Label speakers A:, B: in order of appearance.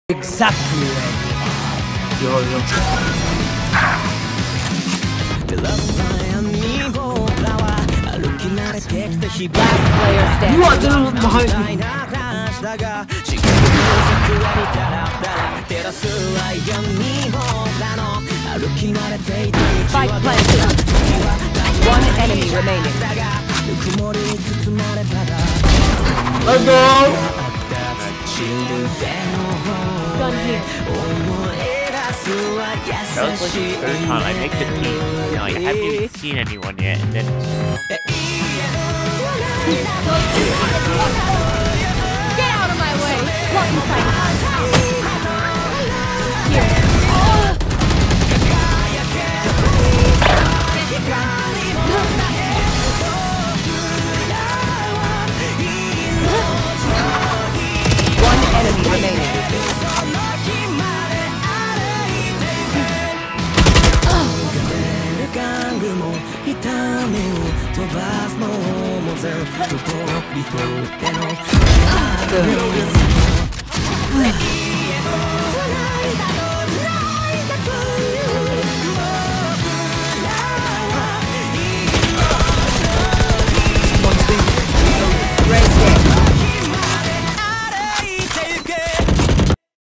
A: Exactly where you are. You are the one behind me.
B: Spike planted. One enemy remaining.
A: Let's go.
B: Gun here.
C: That was like the third time I make the team. You know, I haven't even seen anyone yet, and then
B: Get out of my way. Blocking sight. Here. One enemy remaining.